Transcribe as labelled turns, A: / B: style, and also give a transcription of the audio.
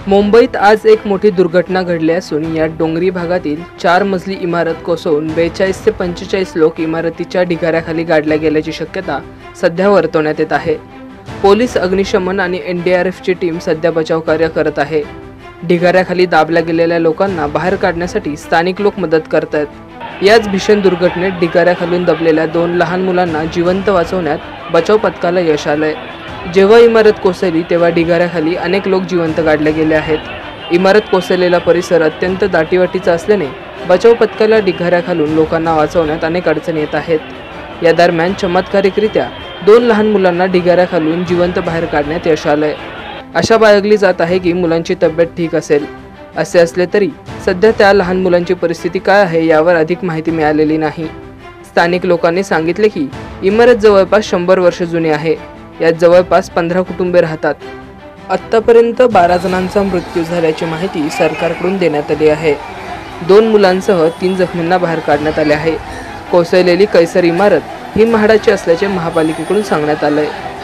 A: मुंबईत आज एक मोठी दुर्घटना घडली असून यात डोंगरी भागातील 4 मजली इमारत कोसळून 42 ते 45 लोक इमारतीच्या ढिगाऱ्याखाली गाडल्या गेल्याची शक्यता सध्या वर्तवण्यात येत आहे। पोलीस, अग्निशमन आणि एनडीआरएफची टीम सध्या बचाव कार्य करत आहे। ढिगाऱ्याखाली दाबल्या गेलेल्या लोकांना बाहेर काढण्यासाठी स्थानिक लोक मदत करत आहेत। याच भीषण दुर्घटनेत ढिगाऱ्याखालून दबलेल्या 2 लहान मुलांना जिवंत वाचवण्यात बचाव पथकाला यश आलंय। जेव्हा इमारत कोसळली तेव्हा ढिगाऱ्याखाली अनेक लोक जिवंत काढले गेले आहेत। इमारत कोसळलेला परिसर अत्यंत दाटीवाटीचा असल्याने बचाव पथकाला ढिगाऱ्याखालून लोकांना वाचवण्यात अनेक अडचणी येत आहेत। या दरम्यान चमत्कारिकरित्या 2 लहान मुलांना ढिगाऱ्याखालून जिवंत बाहेर काढण्यात यश आलंय। आशा बाळगली जात आहे की मुलांची तब्येत ठीक असेल। असे असले तरी सध्या त्या लहान मुलांची परिस्थिती काय आहे यावर अधिक माहिती मिळालेली नाही। स्थानिक लोकांनी सांगितले की इमारत जवळपास 100 वर्ष जुनी आहे। यात जवळपास 15 कुटुंबे राहतात। आत्तापर्यंत 12 जणांचा मृत्यू झाल्याची माहिती सरकारकडून देण्यात आली आहे। 2 मुलांसह 3 जखमींना बाहेर काढण्यात आले आहे। कोसळलेली कैसर इमारत ही म्हाडाची असल्याचे महापालिकेकडून सांगण्यात आले आहे।